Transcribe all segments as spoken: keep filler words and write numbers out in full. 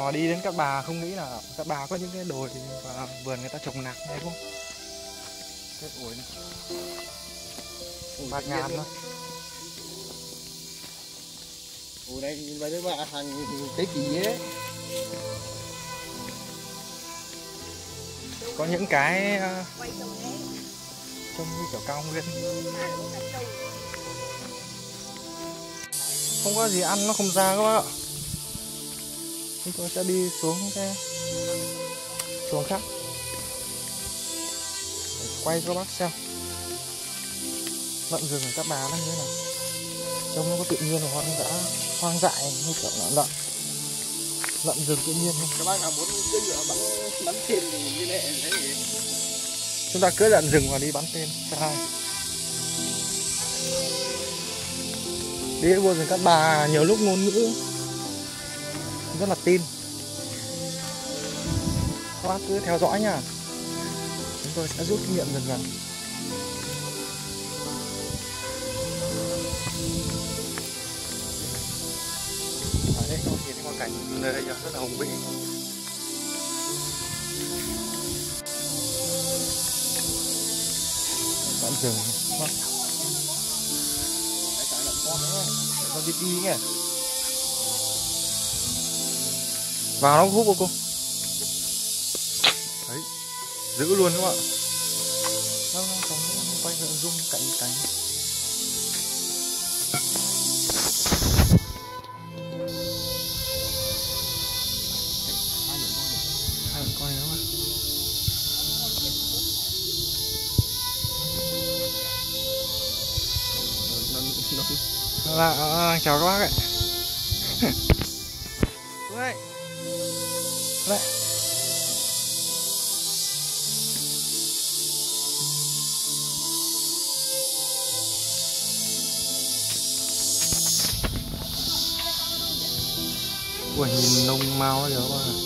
mà đi đến Cát Bà không nghĩ là Cát Bà có những cái đồi và vườn người ta trồng nạc này không? Cái ổi này, bạt ngàn thôi. Ủa đây nhìn vào đấy mà hàng thế kỷ ấy. Có những cái uh, trông như kiểu cao nguyên. Không có gì ăn nó không ra các bác ạ. Chúng tôi sẽ đi xuống cái chuồng khác để quay cho các bác xem lợn rừng ở Cát Bà nó như thế nào. Trông nó có tự nhiên và hoang dã, hoang dại như kiểu lợn lợn lợn rừng tự nhiên không? Các bác nào muốn cưỡi ngựa bắn bắn tên thì liên hệ thế thì chúng ta cưỡi lợn rừng và đi bắn tên xe hai. Đi vô rừng Cát Bà nhiều lúc ngôn ngữ rất là tin. Các bác cứ theo dõi nha. Chúng tôi sẽ rút kinh nghiệm dần dần. Ở đây các bác nhìn thấy quan cảnh nơi đây rất là hùng vĩ. Lợn rừng quá. Con đi đi nhỉ. Vào nó hút vô cô. Đấy, giữ luôn các bạn. Nó không quay lại rung cạnh cánh. Hai con coi nữa mà. Là, à, chào các bác ạ. Đây. Đây. Ui, nhìn nông mau quá kìa các bạn.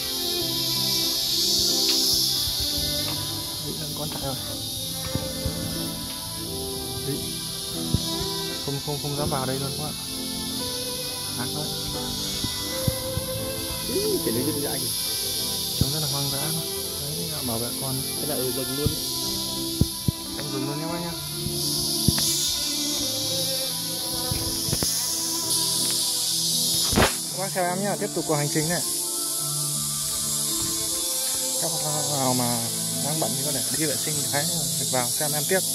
Đấy, đang con chạy rồi. Đấy. Không không không dám vào đây luôn các bạn. Ác lắm. chỉ lấy cái dạy Trông rất là hoang dã thôi. Đấy, bảo vệ con. cái này rừng luôn. Trong rừng luôn nhé bác nhá. Các bác theo em nhá, tiếp tục cuộc hành trình này. Các bác nào mà đang bận thì có thể đi vệ sinh cái vào xem em tiếp.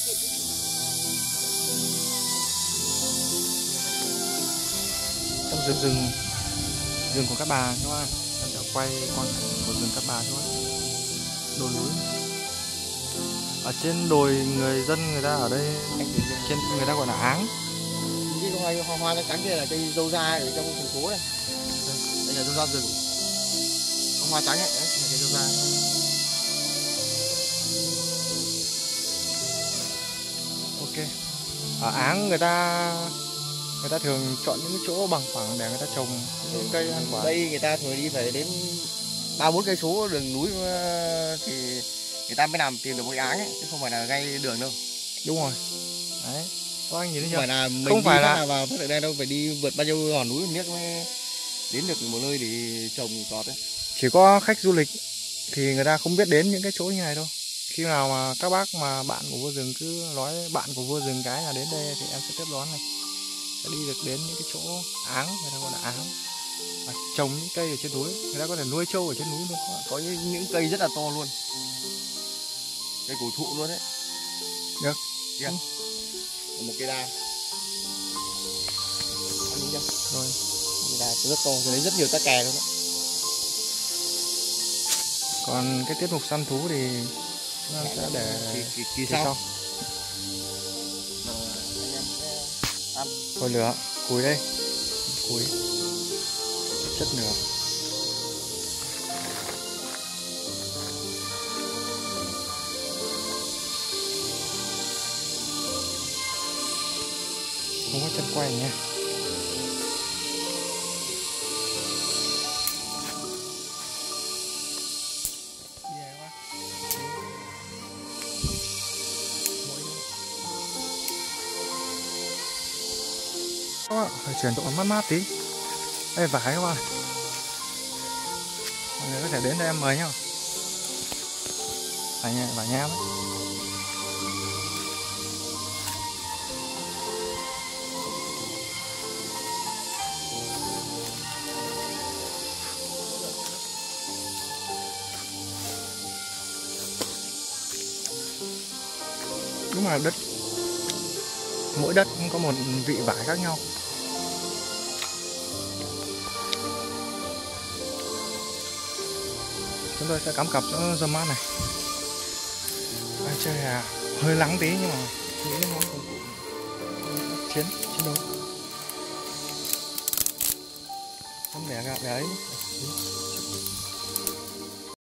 Trong rừng rừng rừng của Cát Bà các bạn, em sẽ quay quan cảnh của rừng Cát Bà cho các bạn. Đồi núi ở trên đồi, người dân người ta ở đây trên người ta gọi là áng. Cái hoa hoa hoa trắng kia là cây dâu da ở trong thành phố này. Đây là dâu da rừng. Con hoa trắng ấy, đấy là cây dâu da. Ok. Ở áng người ta người ta thường chọn những cái chỗ bằng phẳng để người ta trồng những cây ăn quả. Đây người ta thường đi phải đến ba bốn cây số đường núi thì người ta mới làm tìm được một cái áng ấy, chứ không phải là ngay đường đâu. Đúng rồi. Đấy. Các anh nhìn thấy chưa? Không phải là mình không đi phải là là vào phát ở đây đâu, phải đi vượt bao nhiêu hòn núi biết mới đến được một nơi để trồng trọt đấy. Chỉ có khách du lịch thì người ta không biết đến những cái chỗ như này đâu. Khi nào mà các bác mà bạn của vua rừng cứ nói bạn của vua rừng cái là đến đây thì em sẽ tiếp đón này. Sẽ đi được đến những cái chỗ áng, người ta gọi là áng. Và trồng những cây ở trên núi, người ta có thể nuôi trâu ở trên núi luôn. Có những, những cây rất là to luôn. Cây cổ thụ luôn đấy. Được. Yeah. Ừ. Một cây đa. Ăn chưa? Rồi. Cây đa rất to, rồi lấy rất nhiều tắc kè luôn đó. Còn cái tiết mục săn thú thì chúng ta sẽ để kỳ, kỳ, kỳ sau. sau. Rồi, anh em sẽ ăn. Hồi lửa, củi đây. Củi. Chất lửa. Không có chân quay nha. Các bạn phải chuyển độ mát mát tí. Đây vải các bạn. Mọi người có thể đến đây em mời nhá. Và nhà và nhám ấy. Đúng là đất, mỗi đất cũng có một vị vải khác nhau. Chúng tôi sẽ cắm cặp chỗ dâm mát này. Đang chơi à, hơi nắng tí nhưng mà những món công cụ chiến chiến đấu. Tấm bẻ gạo bẻ ấy.